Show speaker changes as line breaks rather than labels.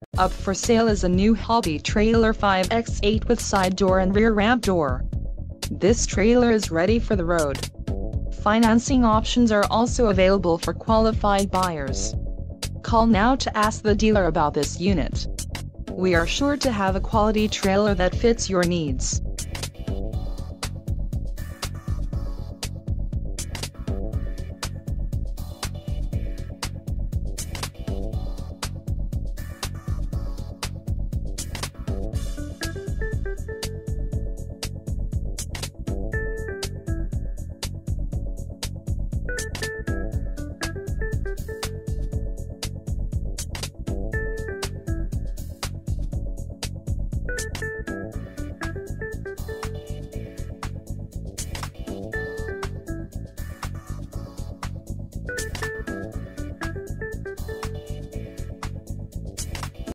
Up for sale is a new hobby trailer 5x8 with side door and rear ramp door. This trailer is ready for the road. Financing options are also available for qualified buyers. Call now to ask the dealer about this unit. We are sure to have a quality trailer that fits your needs.